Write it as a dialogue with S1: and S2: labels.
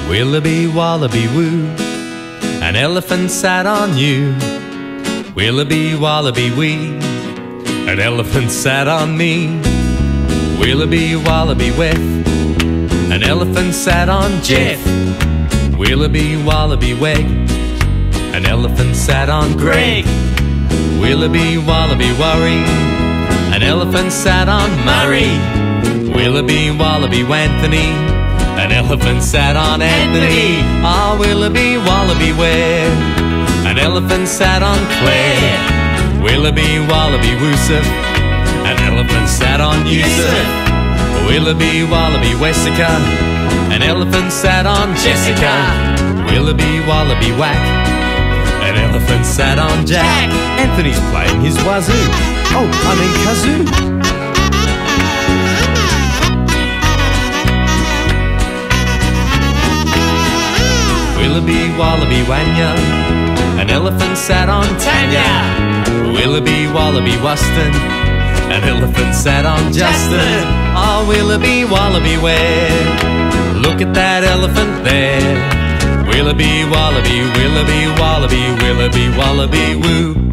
S1: Willaby Wallaby Woo, an elephant sat on you. Willaby Wallaby Wee, an elephant sat on me. Willaby Wallaby Weth, an elephant sat on Jeff. Willaby Wallaby Weg, an elephant sat on Greg. Willaby Wallaby Worry, an elephant sat on Murray. Willaby Wallaby Wanthony, an elephant sat on Anthony. Ah, Willaby Wallaby Ware, an elephant sat on Claire. Willaby Wallaby Woosef, an elephant sat on Yusuf. Willaby Wallaby Wessica, an elephant sat on Jessica. Willaby Wallaby Whack, an elephant sat on Jack. Anthony's playing his wazoo. Oh, I mean kazoo. Willaby Wallaby Wanya, an elephant sat on Tanya. Willaby Wallaby Wuston, an elephant sat on Justin. Oh, Willaby Wallaby Ware, look at that elephant there. Willaby Wallaby, Willaby Wallaby, Willaby Wallaby Woo.